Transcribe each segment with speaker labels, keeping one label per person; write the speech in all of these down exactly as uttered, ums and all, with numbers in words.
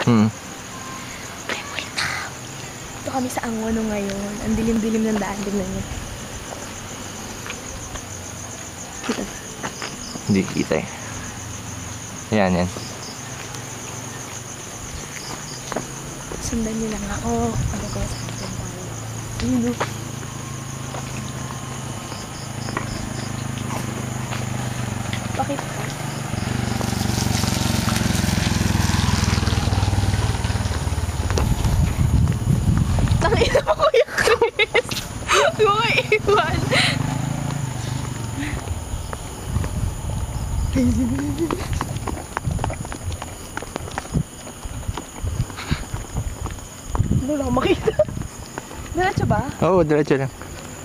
Speaker 1: Hmm.
Speaker 2: May multa. Ito kami sa Angono ngayon. Ang dilim-dilim ng daan. Tignan niyo. Kita.
Speaker 1: Hindi kita eh. Ayan, yan.
Speaker 2: Sundan niyo lang ako. Ano ko sa akin tayo. Ayun o. Bakit? Tangina mo, Kuya Chris. Huwag mo iiwan. Ano lang makita? Diretso ba?
Speaker 1: Oo, oh, diretso lang.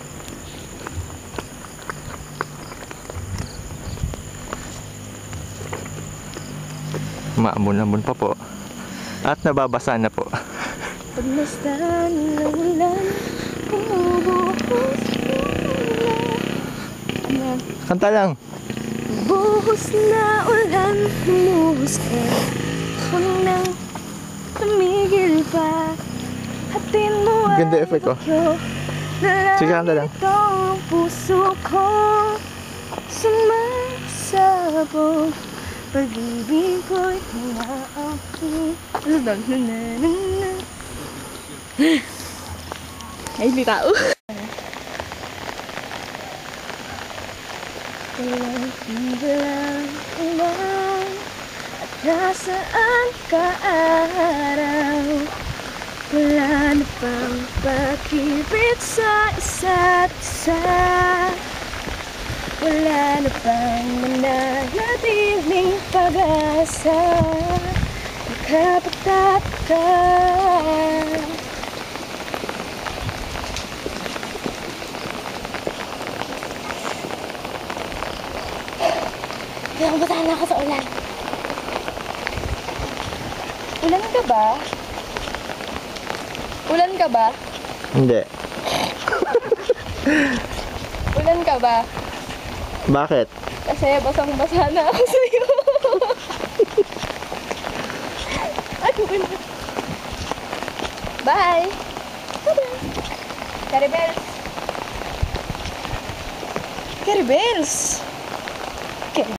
Speaker 1: Maambon-ambon pa po. At nababasa na po.
Speaker 2: Pagmasdan ng ulan, bumubuhos na.
Speaker 1: Kanta lang.
Speaker 2: Buhos na ulan, bumuhos ka. Huwag nang tumigil pa. Hatin mo ang
Speaker 1: Ganda effect ko. Sige, kanta lang.
Speaker 2: ito ang puso ko. Sumasabog. Pag-ibig ko'y humaapi. Ano doon? Ay, hindi tao. Walang tiwalang ulan at nasaan ka araw. Wala na pang pag-ibig sa isa't isa. Wala na pang mananatiling pag-asa. Nakapatat ka. Kaya kumatahan na ako sa ulan. Ulan ka ba? Ulan ka ba?
Speaker 1: Hindi.
Speaker 2: Ulan ka ba?
Speaker 1: Bakit?
Speaker 2: Kasi basang-basa na ako sa'yo. Ano ba na? Bye! Tada! Caribels! Caribels!